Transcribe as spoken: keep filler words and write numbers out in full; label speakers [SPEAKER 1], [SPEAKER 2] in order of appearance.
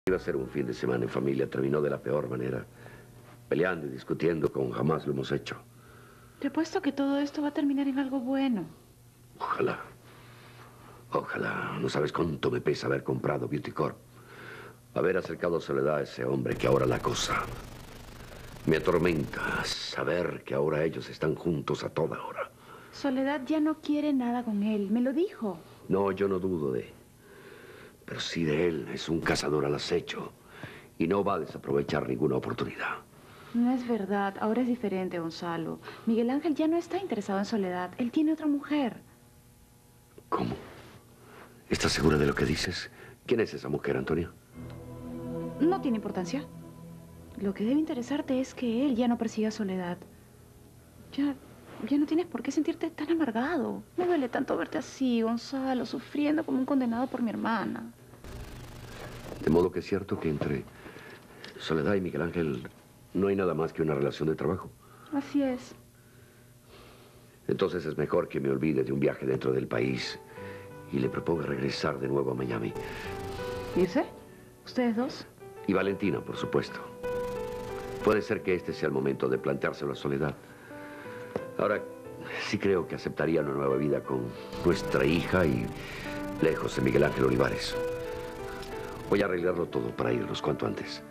[SPEAKER 1] Iba a ser un fin de semana en familia, terminó de la peor manera. Peleando y discutiendo como jamás lo hemos hecho.
[SPEAKER 2] Te apuesto que todo esto va a terminar en algo bueno.
[SPEAKER 1] Ojalá. Ojalá. No sabes cuánto me pesa haber comprado Beauty Corp. Haber acercado a Soledad a ese hombre que ahora la acosa. Me atormenta saber que ahora ellos están juntos a toda hora.
[SPEAKER 2] Soledad ya no quiere nada con él, me lo dijo.
[SPEAKER 1] No, yo no dudo de... Pero sí de él. Es un cazador al acecho. Y no va a desaprovechar ninguna oportunidad.
[SPEAKER 2] No es verdad, ahora es diferente, Gonzalo. Miguel Ángel ya no está interesado en Soledad. Él tiene otra mujer.
[SPEAKER 1] ¿Cómo? ¿Estás segura de lo que dices? ¿Quién es esa mujer, Antonia?
[SPEAKER 2] No tiene importancia. Lo que debe interesarte es que él ya no persigue a Soledad. Ya, ya no tienes por qué sentirte tan amargado. Me duele tanto verte así, Gonzalo, sufriendo como un condenado por mi hermana.
[SPEAKER 1] De modo que es cierto que entre Soledad y Miguel Ángel no hay nada más que una relación de trabajo.
[SPEAKER 2] Así es.
[SPEAKER 1] Entonces es mejor que me olvide de un viaje dentro del país y le proponga regresar de nuevo a Miami.
[SPEAKER 2] ¿Irse? ¿Ustedes dos?
[SPEAKER 1] Y Valentina, por supuesto. Puede ser que este sea el momento de planteárselo a Soledad. Ahora, sí creo que aceptaría una nueva vida con nuestra hija y lejos de Miguel Ángel Olivares. Voy a arreglarlo todo para irnos cuanto antes.